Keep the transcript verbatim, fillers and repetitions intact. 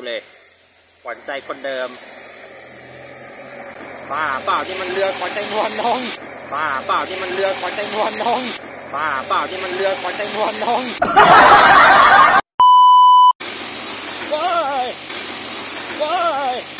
เลยขวัญใจคนเดิมบ้าเปล่าที่มันเรือขวัญใจนวลน้องบ้าเปล่าที่มันเรือขวัญใจนวลน้องบ้าเปล่าที่มันเรือขวัญใจนวลน้องว้ายว้าย